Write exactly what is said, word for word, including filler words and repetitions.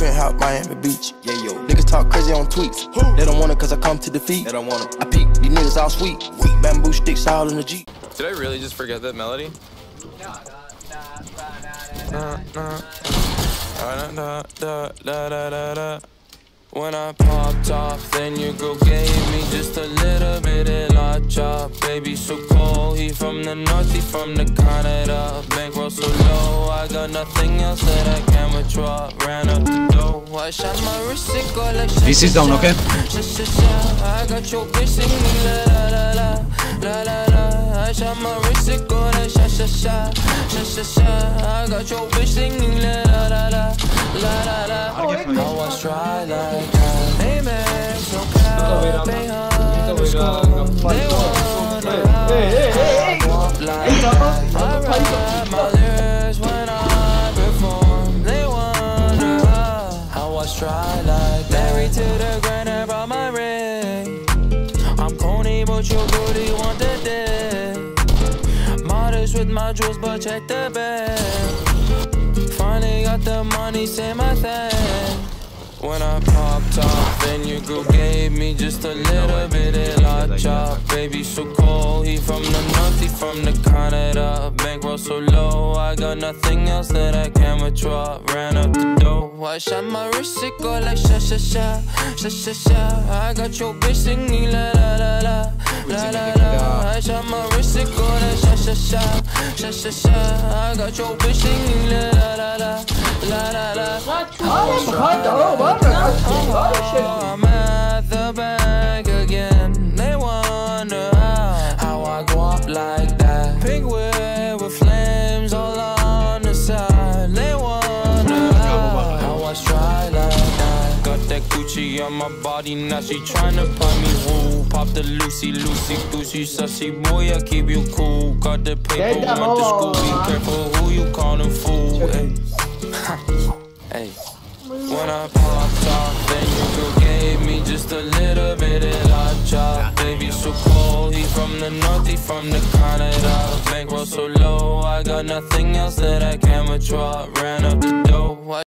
Trent Hop, Miami Beach. Yeah, yo. Niggas talk crazy on tweets. Who? They don't want it cause I come to defeat. They don't want it. I peek, these niggas all sweet. Bamboo sticks all in the Jeep. Did I really just forget that melody? Nah, nah. Da, da, da, da, da, da, da. When I popped off, then your girl gave me just a little bit of la chop. Baby so cold, he from the north, he from the Canada. Bankroll so low, I got nothing else that I can withdraw. Ran up the dough, I shot my wrist, it go like This is down, okay? I got your bitch singing la la la la la la la. I shot my wrist, it go like sha sha sha sha sha sha. I got your bitch singing la la la la la la la. I was try like that. Hey man, so proud. They underscore. They wonder how I walk like that. I ride my lyrics when I perform. They wonder how I was try like that. Married to the grind, I brought my ring. I'm corny, but your booty want the dick. Modest with my jewels, but check the bag. Finally got the money, say my thing. When I popped off, then your girl gave me just a little bit of la chop. Baby so cold, he from the north, he from the Canada. Bankroll so low, I got nothing else that I can withdraw. Ran up the dough, I shot my wrist, it go like sha sha sha sha sha sha. I got your bitch singing la la la la la la la. I shot my wrist, it go like sha sha sha sha sha sha. I got your bitch singing la la la la la la la. Oh, I'm at the bank again. They wonder how, how I go up like that. Pink whip with flames all on the side. They wonder how, how I try like that. Got that Gucci on my body, now she tryna find me woo. Pop the Lucy, Lucy, Lucy, sussy boy, I keep you cool. Got the paper, went to school, be careful who you callin' fool. Hey. Hey. When I popped off, then your girl gave me just a little bit of la chop. Baby so cold, he from the north, he from the Canada. Bankroll so low, I got nothing else that I can withdraw. Ran up the dough.